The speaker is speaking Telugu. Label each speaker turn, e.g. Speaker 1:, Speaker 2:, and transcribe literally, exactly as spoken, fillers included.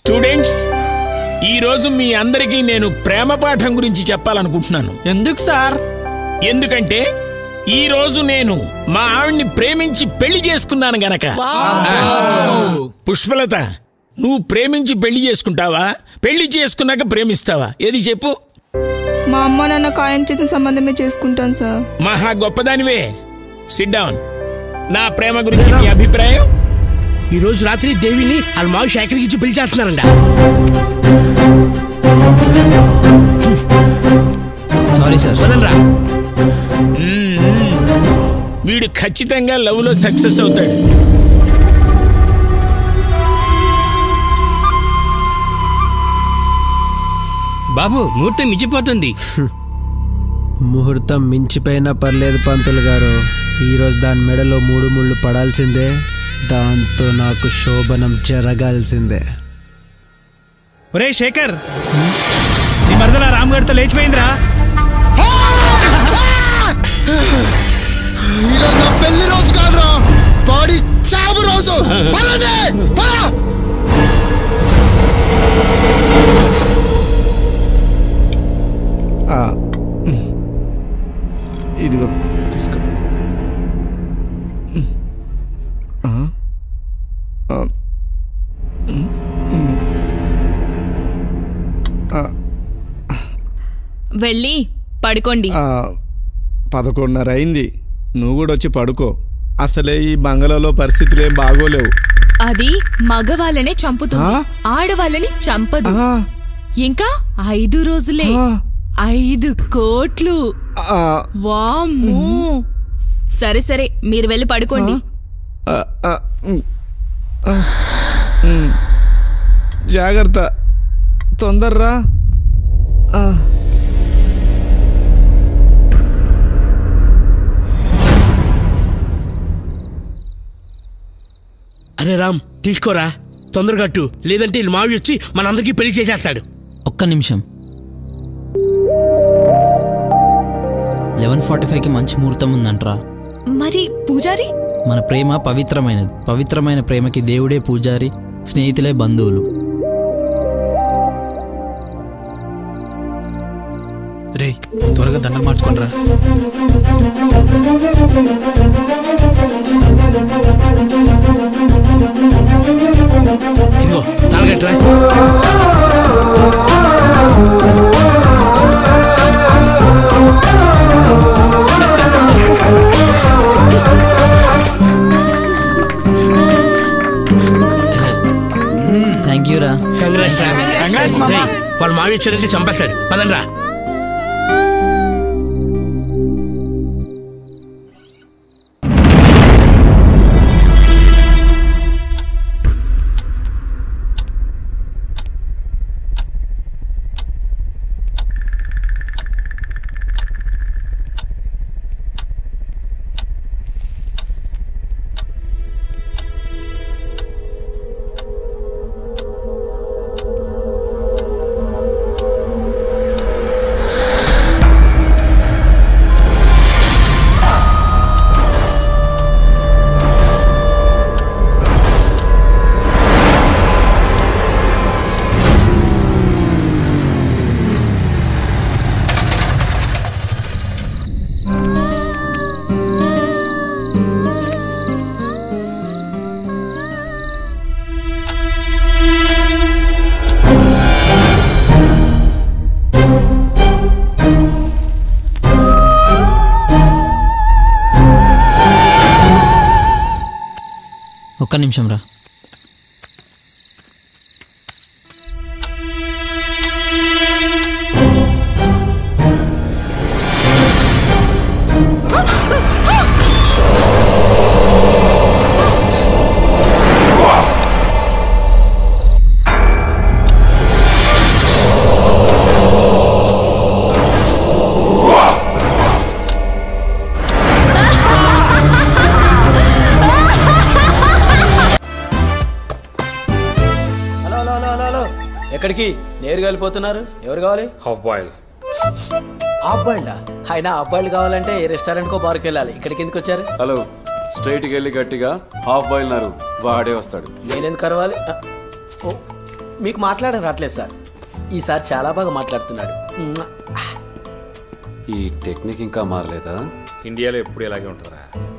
Speaker 1: స్టూడెంట్స్, ఈ రోజు మీ అందరికీ నేను ప్రేమ పాఠం గురించి చెప్పాలనుకుంటున్నాను.
Speaker 2: ఎందుకు సార్?
Speaker 1: ఎందుకంటే ఈ రోజు నేను మా ఆవిడ్ని ప్రేమించి పెళ్లి చేసుకున్నాను గనక. పుష్పలత, నువ్వు ప్రేమించి పెళ్లి చేసుకుంటావా, పెళ్లి చేసుకున్నాక ప్రేమిస్తావా? ఏది చెప్పు.
Speaker 3: మా అమ్మ నాన్న ఖాయం చేసిన సంబంధమే చేసుకుంటాను సార్.
Speaker 1: మహా గొప్పదానివే. SIT down. నా ప్రేమ గురించి నీ అభిప్రాయం?
Speaker 2: ఈ రోజు రాత్రి దేవిని వాళ్ళ మావి శేఖర్కి ఇచ్చి పెళ్లి చేస్తున్నారంట.
Speaker 4: Sorry sir.
Speaker 2: వదలరా.
Speaker 1: వీడు ఖచ్చితంగా లవ్ లో సక్సెస్ అవుతాడు.
Speaker 5: బాబు, ముహూర్తం మించిపోతుంది.
Speaker 4: ముహూర్తం మించిపోయినా పర్లేదు పంతులు గారు, ఈరోజు దాని మెడలో మూడు ముళ్ళు పడాల్సిందే, దాంతో నాకు శోభనం జరగాల్సిందే.
Speaker 2: ఒరే శేఖర్, నీ మరదల రామ్ గారితో లేచిపోయిందిరా.
Speaker 6: ఈరోజు నా పెళ్లి రోజు కాదురా, పాడి చావు రోజు.
Speaker 7: ఇదిగో తీసుకో.
Speaker 3: వెళ్ళి పడుకోండి.
Speaker 7: పదకొండున్నర అయింది, నువ్వు కూడా వచ్చి పడుకో. అసలే ఈ బంగళాలో పరిస్థితులు ఏం బాగోలేవు.
Speaker 3: అది మగవాళ్ళనే చంపుతుంది, ఆడవాళ్ళని చంపదు. ఇంకా ఐదు రోజులే, ఐదు కోట్లు. వామ్మో. సరే సరే, మీరు వెళ్ళి పడుకోండి.
Speaker 7: జాగ్రత్త, తొందర్రా.
Speaker 2: అరే రామ్, తీసుకోరా, తొందరగా కట్టు, లేదంటే మావి వచ్చి మనందరికీ పెళ్లి చేసేస్తాడు.
Speaker 4: ఒక్క నిమిషం. లెవెన్ ఫార్టీ ఫైవ్ కి మంచి ముహూర్తం ఉందంట్రా.
Speaker 3: మరి పూజారి?
Speaker 4: మన ప్రేమ పవిత్రమైనది. పవిత్రమైన ప్రేమకి దేవుడే పూజారి, స్నేహితులే బంధువులు.
Speaker 2: రే, త్వరగా దండం మార్చుకోనరా. ఇదిగో తాళగట్రా.
Speaker 4: థ్యాంక్ యూ రా.
Speaker 2: కంగ్రాట్స్. వాళ్ళు మావి వచ్చారంటే చంపేస్తాడు. పదండ్రా.
Speaker 4: ఒక్క నిమిషం రా.
Speaker 8: ఎక్కడికి నేరుగా వెళ్ళిపోతున్నారు? ఎవరు కావాలి?
Speaker 9: Half boil.
Speaker 8: హాఫ్ బాయిల్డా? అయినా హాఫ్ బాయిల్ కావాలంటే ఏ రెస్టారెంట్ కో బార్కి వెళ్ళాలి. ఇక్కడికి ఎందుకు వచ్చారు?
Speaker 9: హలో, స్ట్రైట్కి వెళ్ళి గట్టిగా హాఫ్ బాయిల్ నారు, వాడే వస్తాడు.
Speaker 8: నేనెందుకు కరవాలి? మీకు మాట్లాడడం రావట్లేదు సార్. ఈసారి చాలా బాగా మాట్లాడుతున్నాడు.
Speaker 9: ఈ టెక్నిక్ ఇంకా మారలేదా?
Speaker 10: ఇండియాలో ఎప్పుడు ఇలాగే ఉంటుందా?